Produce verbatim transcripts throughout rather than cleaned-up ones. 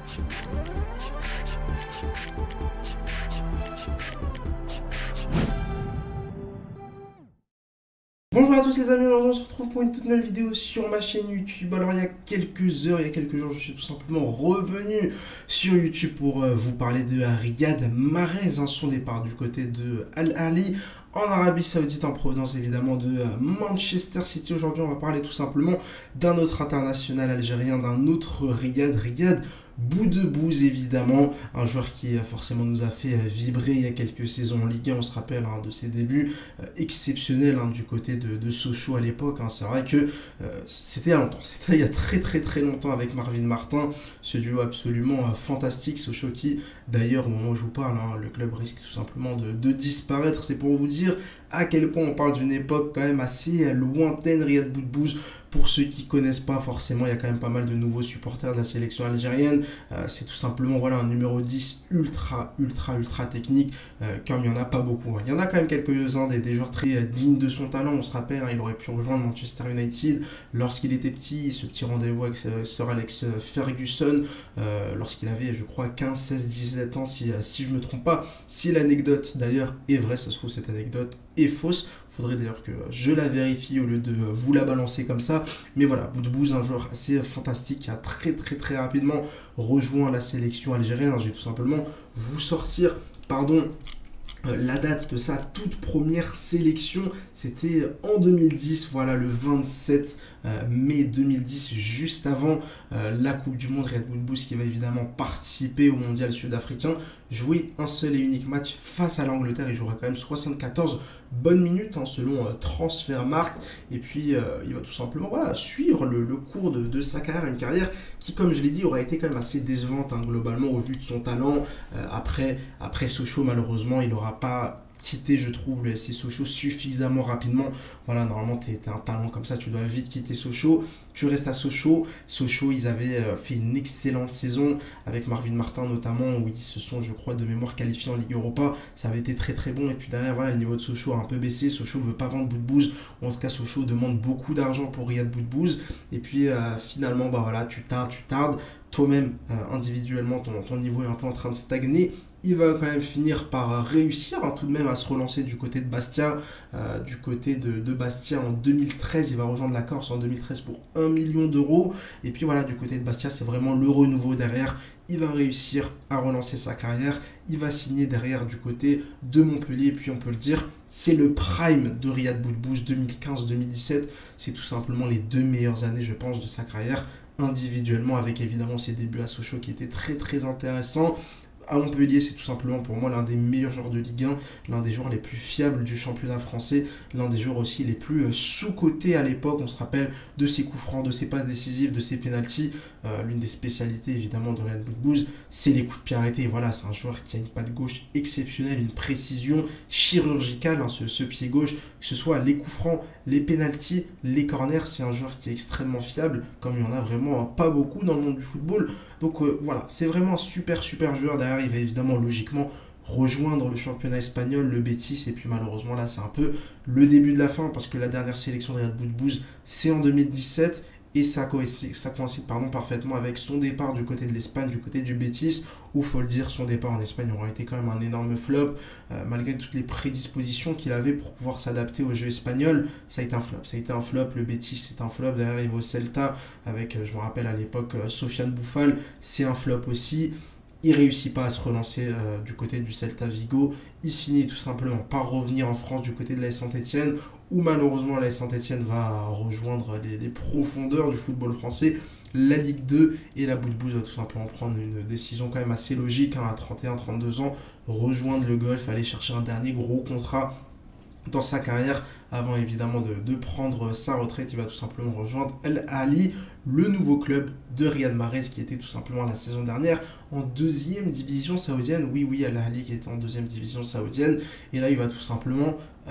Bonjour à tous les amis, aujourd'hui on se retrouve pour une toute nouvelle vidéo sur ma chaîne YouTube. Alors il y a quelques heures, il y a quelques jours, je suis tout simplement revenu sur YouTube pour euh, vous parler de Riyad Mahrez, hein, son départ du côté de Al Ahly en Arabie Saoudite en provenance évidemment de euh, Manchester City. Aujourd'hui on va parler tout simplement d'un autre international algérien, d'un autre Riyad, Riyad Boudebouz évidemment, un joueur qui euh, forcément nous a fait euh, vibrer il y a quelques saisons en Ligue un, on se rappelle hein, de ses débuts euh, exceptionnels hein, du côté de, de Sochaux à l'époque, hein. C'est vrai que euh, c'était il y a longtemps, c'était il y a très très très longtemps avec Marvin Martin, ce duo absolument euh, fantastique. Sochaux qui d'ailleurs au moment où je vous parle, hein, le club risque tout simplement de, de disparaître, c'est pour vous dire à quel point on parle d'une époque quand même assez lointaine. Riyad Boudebouz, pour ceux qui ne connaissent pas forcément, il y a quand même pas mal de nouveaux supporters de la sélection algérienne. Euh, c'est tout simplement voilà, un numéro dix ultra, ultra, ultra technique, euh, comme il n'y en a pas beaucoup. Il y en a quand même quelques-uns, des, des joueurs très euh, dignes de son talent. On se rappelle, hein, il aurait pu rejoindre Manchester United lorsqu'il était petit, ce petit rendez-vous avec euh, Sir Alex Ferguson, euh, lorsqu'il avait, je crois, quinze, seize, dix-sept ans, si, euh, si je ne me trompe pas. Si l'anecdote, d'ailleurs, est vraie, ça se trouve, cette anecdote est fausse. Faudrait d'ailleurs que je la vérifie au lieu de vous la balancer comme ça. Mais voilà, Boudebouz, un joueur assez fantastique qui a très très très rapidement rejoint la sélection algérienne. Je vais tout simplement vous sortir, pardon, la date de sa toute première sélection, c'était en deux mille dix, voilà le vingt-sept mai deux mille dix, juste avant euh, la Coupe du Monde. Riyad Boudebouz qui va évidemment participer au Mondial sud-africain, jouer un seul et unique match face à l'Angleterre. Il jouera quand même soixante-quatorze bonnes minutes hein, selon euh, Transfermarkt, et puis euh, il va tout simplement voilà, suivre le, le cours de, de sa carrière, une carrière qui, comme je l'ai dit, aurait été quand même assez décevante hein, globalement au vu de son talent. Euh, après, après Sochaux, malheureusement, il n'aura pas quitter, je trouve, le F C Sochaux suffisamment rapidement. Voilà, normalement, tu es un talent comme ça, tu dois vite quitter Sochaux. Tu restes à Sochaux. Sochaux, ils avaient euh, fait une excellente saison avec Marvin Martin notamment, où ils se sont, je crois, de mémoire qualifiés en Ligue Europa. Ça avait été très très bon. Et puis derrière, voilà, le niveau de Sochaux a un peu baissé. Sochaux ne veut pas vendre Boudebouz. Ou en tout cas, Sochaux demande beaucoup d'argent pour Riyad Boudebouz. Et puis euh, finalement, bah voilà, tu tardes, tu tardes. Toi-même, euh, individuellement, ton, ton niveau est un peu en train de stagner. Il va quand même finir par réussir hein, tout de même à se relancer du côté de Bastia. Euh, du côté de, de Bastia en deux mille treize, il va rejoindre la Corse en deux mille treize pour un million d'euros. Et puis voilà, du côté de Bastia, c'est vraiment le renouveau derrière. Il va réussir à relancer sa carrière. Il va signer derrière du côté de Montpellier. Et puis on peut le dire, c'est le prime de Riyad Boudebouz deux mille quinze deux mille dix-sept. C'est tout simplement les deux meilleures années, je pense, de sa carrière individuellement, avec évidemment ses débuts à Sochaux qui étaient très très intéressants. À Montpellier, c'est tout simplement pour moi l'un des meilleurs joueurs de Ligue un, l'un des joueurs les plus fiables du championnat français, l'un des joueurs aussi les plus sous-cotés à l'époque. On se rappelle de ses coups francs, de ses passes décisives, de ses pénaltys. Euh, L'une des spécialités évidemment de Riyad Boudebouz, c'est les coups de pied arrêtés. Voilà, c'est un joueur qui a une patte gauche exceptionnelle, une précision chirurgicale, hein, ce, ce pied gauche, que ce soit les coups francs, les pénaltys, les corners. C'est un joueur qui est extrêmement fiable, comme il y en a vraiment pas beaucoup dans le monde du football. Donc euh, voilà, c'est vraiment un super super joueur. Derrière, il va évidemment logiquement rejoindre le championnat espagnol, le Betis, et puis malheureusement là c'est un peu le début de la fin, parce que la dernière sélection de Riyad Boudebouz c'est en deux mille dix-sept, et ça coïncide, ça coïncide pardon, parfaitement avec son départ du côté de l'Espagne, du côté du Betis, où faut le dire, son départ en Espagne aurait été quand même un énorme flop, euh, malgré toutes les prédispositions qu'il avait pour pouvoir s'adapter au jeu espagnol. Ça a été un flop, ça a été un flop, le Betis c'est un flop. Derrière il va au Celta avec, je me rappelle à l'époque, euh, Sofiane Bouffal, c'est un flop aussi. Il ne réussit pas à se relancer euh, du côté du Celta Vigo. Il finit tout simplement par revenir en France du côté de l'A S Saint-Etienne, où malheureusement l'A S Saint-Etienne va rejoindre les, les profondeurs du football français, la Ligue deux, et la Boudebouz va tout simplement prendre une décision quand même assez logique, hein, à trente et un trente-deux ans, rejoindre le golf, aller chercher un dernier gros contrat dans sa carrière avant évidemment de, de prendre sa retraite. Il va tout simplement rejoindre Al Ahly, le nouveau club de Riyad Mahrez qui était tout simplement la saison dernière en deuxième division saoudienne. Oui, oui, Al Ahly qui était en deuxième division saoudienne, et là il va tout simplement euh,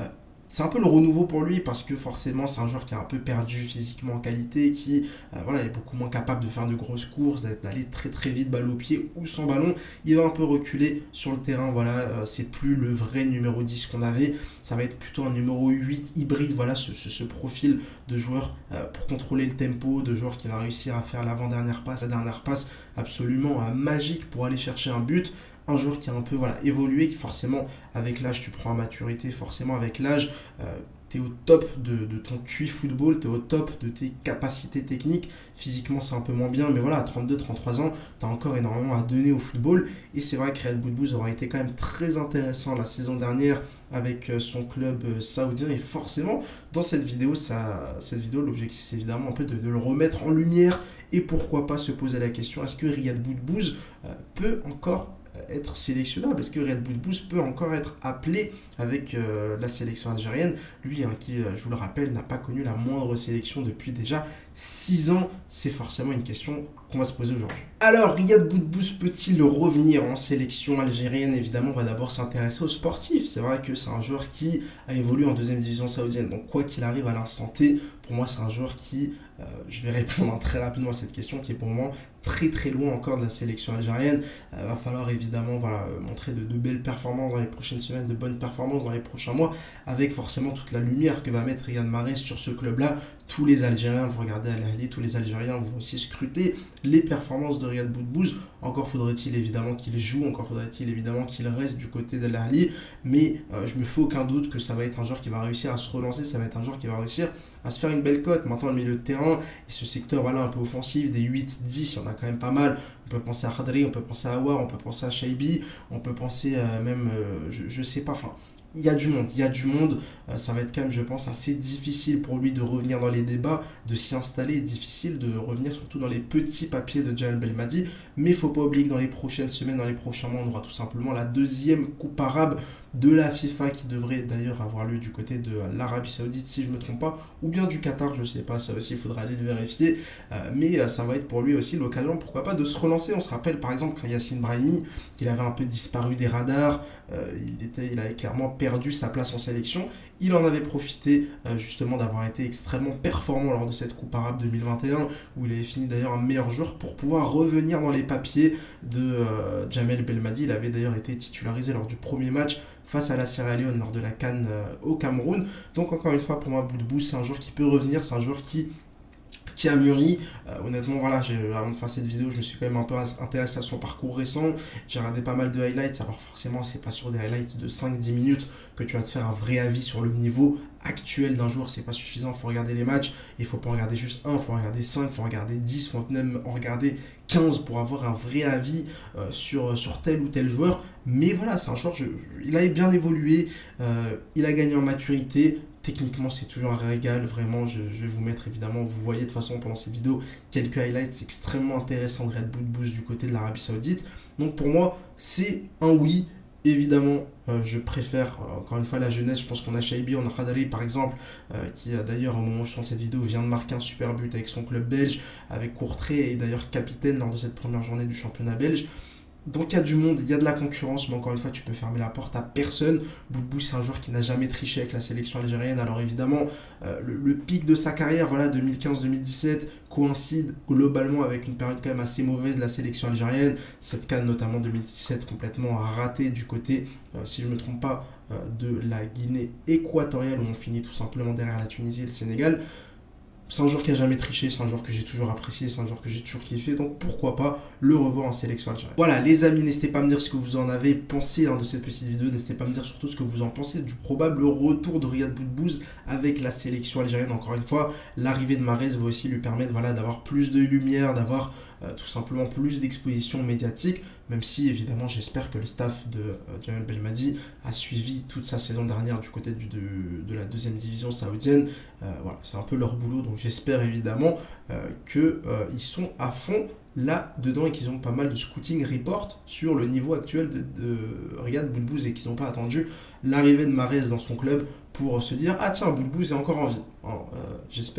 c'est un peu le renouveau pour lui parce que forcément c'est un joueur qui est un peu perdu physiquement en qualité, qui euh, voilà, est beaucoup moins capable de faire de grosses courses, d'aller très très vite balle au pied ou sans ballon. Il va un peu reculer sur le terrain, voilà, euh, c'est plus le vrai numéro dix qu'on avait, ça va être plutôt un numéro huit hybride, voilà, ce, ce, ce profil de joueur euh, pour contrôler le tempo, de joueur qui va réussir à faire l'avant-dernière passe, la dernière passe absolument euh, magique pour aller chercher un but. Un joueur qui a un peu voilà, évolué, qui forcément avec l'âge tu prends en maturité, forcément avec l'âge euh, tu es au top de, de ton Q I football, tu es au top de tes capacités techniques. Physiquement c'est un peu moins bien, mais voilà, à trente-deux trente-trois ans, tu as encore énormément à donner au football. Et c'est vrai que Riyad Boudbouz aura été quand même très intéressant la saison dernière avec son club saoudien. Et forcément, dans cette vidéo, ça, cette vidéo, l'objectif c'est évidemment un peu de, de le remettre en lumière. Et pourquoi pas se poser la question, est-ce que Riyad Boudbouz euh, peut encore être sélectionnable? Est-ce que Riyad Boudbouz peut encore être appelé avec euh, la sélection algérienne? Lui, hein, qui, euh, je vous le rappelle, n'a pas connu la moindre sélection depuis déjà six ans. C'est forcément une question qu'on va se poser aujourd'hui. Alors, Riyad Boudbouz peut-il revenir en sélection algérienne? Évidemment, on va d'abord s'intéresser aux sportifs. C'est vrai que c'est un joueur qui a évolué en deuxième division saoudienne. Donc, quoi qu'il arrive à l'instant T, pour moi, c'est un joueur qui, euh, je vais répondre très rapidement à cette question, qui est pour moi très très loin encore de la sélection algérienne. Il euh, va falloir évidemment voilà, montrer de, de belles performances dans les prochaines semaines, de bonnes performances dans les prochains mois, avec forcément toute la lumière que va mettre Riyad Mahrez sur ce club-là. Tous les Algériens vont regarder Al Ahly, tous les Algériens vont aussi scruter les performances de Riyad Boudbouz. Encore faudrait-il évidemment qu'il joue, encore faudrait-il évidemment qu'il reste du côté d'Al Ahly, mais euh, je me fais aucun doute que ça va être un joueur qui va réussir à se relancer, ça va être un joueur qui va réussir à se faire une belle cote. Maintenant, le milieu de terrain et ce secteur voilà, un peu offensif, des huit dix, il y en a quand même pas mal. On peut penser à Khadri, on peut penser à Aouar, on peut penser à Shaibi, on peut penser euh, même, euh, je, je sais pas, enfin... Il y a du monde, il y a du monde, euh, ça va être quand même, je pense, assez difficile pour lui de revenir dans les débats, de s'y installer, difficile de revenir surtout dans les petits papiers de Jamel Belmadi, mais il ne faut pas oublier que dans les prochaines semaines, dans les prochains mois, on aura tout simplement la deuxième coupe arabe de la FIFA qui devrait d'ailleurs avoir lieu du côté de l'Arabie Saoudite si je ne me trompe pas, ou bien du Qatar, je ne sais pas, ça aussi il faudra aller le vérifier, euh, mais euh, ça va être pour lui aussi l'occasion, pourquoi pas, de se relancer. On se rappelle par exemple quand Yassine Brahimi, il avait un peu disparu des radars, euh, il, était, il avait clairement perdu sa place en sélection, il en avait profité euh, justement d'avoir été extrêmement performant lors de cette coupe arabe deux mille vingt et un, où il avait fini d'ailleurs un meilleur joueur pour pouvoir revenir dans les papiers de euh, Jamel Belmadi. Il avait d'ailleurs été titularisé lors du premier match face à la Sierra Leone lors de la CAN euh, au Cameroun. Donc encore une fois, pour moi, Boudbouz, c'est un joueur qui peut revenir, c'est un joueur qui qui a mûri. Euh, honnêtement, voilà, avant de faire cette vidéo, je me suis quand même un peu intéressé à son parcours récent. J'ai regardé pas mal de highlights. Alors forcément, c'est pas sur des highlights de cinq dix minutes que tu vas te faire un vrai avis sur le niveau actuel d'un joueur. C'est pas suffisant. Il faut regarder les matchs. Il faut pas en regarder juste un, il faut en regarder cinq, il faut en regarder dix, il faut même en regarder quinze pour avoir un vrai avis euh, sur, sur tel ou tel joueur. Mais voilà, c'est un joueur, je, il a bien évolué, euh, il a gagné en maturité. Techniquement, c'est toujours un régal, vraiment. Je, je vais vous mettre évidemment, vous voyez de toute façon pendant cette vidéo quelques highlights. C'est extrêmement intéressant de Riyad Boudbouz du côté de l'Arabie Saoudite. Donc pour moi, c'est un oui. Évidemment, euh, je préfère euh, encore une fois la jeunesse. Je pense qu'on a Shaibi, on a Khadri par exemple, euh, qui euh, d'ailleurs au moment où je tourne cette vidéo vient de marquer un super but avec son club belge, avec Courtrai et d'ailleurs capitaine lors de cette première journée du championnat belge. Donc il y a du monde, il y a de la concurrence, mais encore une fois, tu peux fermer la porte à personne. Boudbouz, c'est un joueur qui n'a jamais triché avec la sélection algérienne. Alors évidemment, euh, le, le pic de sa carrière, voilà, deux mille quinze deux mille dix-sept, coïncide globalement avec une période quand même assez mauvaise de la sélection algérienne. Cette CAN, notamment deux mille dix-sept, complètement ratée du côté, euh, si je ne me trompe pas, euh, de la Guinée équatoriale, où on finit tout simplement derrière la Tunisie et le Sénégal. C'est un joueur qui a jamais triché, c'est un joueur que j'ai toujours apprécié, c'est un joueur que j'ai toujours kiffé, donc pourquoi pas le revoir en sélection algérienne. Voilà les amis, n'hésitez pas à me dire ce que vous en avez pensé hein, de cette petite vidéo, n'hésitez pas à me dire surtout ce que vous en pensez du probable retour de Riyad Boudbouz avec la sélection algérienne. Encore une fois, l'arrivée de Mahrez va aussi lui permettre voilà, d'avoir plus de lumière, d'avoir Euh, tout simplement plus d'exposition médiatique, même si évidemment j'espère que le staff de euh, Jamel Belmadi a suivi toute sa saison dernière du côté du, de, de la deuxième division saoudienne. Euh, voilà, c'est un peu leur boulot, donc j'espère évidemment euh, qu'ils euh, sont à fond là-dedans et qu'ils ont pas mal de scouting report sur le niveau actuel de, de Riyad Boudbouz et qu'ils n'ont pas attendu l'arrivée de Mahrez dans son club pour se dire « Ah tiens, Boudbouz est encore en vie. » Alors, euh, j'espère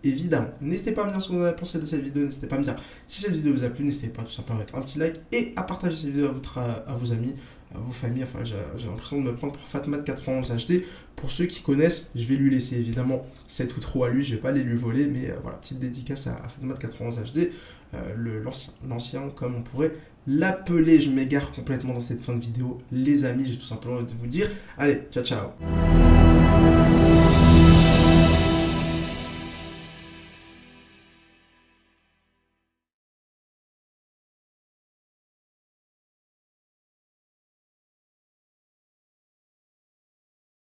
évidemment. N'hésitez pas à me dire ce que vous avez pensé de cette vidéo, n'hésitez pas à me dire si cette vidéo vous a plu, n'hésitez pas tout simplement à mettre un petit like et à partager cette vidéo à, votre, à vos amis, à vos familles. Enfin, j'ai l'impression de me prendre pour Fatmat quatre-vingt-onze H D. Pour ceux qui connaissent, je vais lui laisser évidemment cet outro à lui, je vais pas aller lui voler, mais euh, voilà, petite dédicace à, à Fatmat quatre-vingt-onze H D, euh, l'ancien comme on pourrait l'appeler. Je m'égare complètement dans cette fin de vidéo, les amis, j'ai tout simplement envie de vous dire, allez, ciao ciao.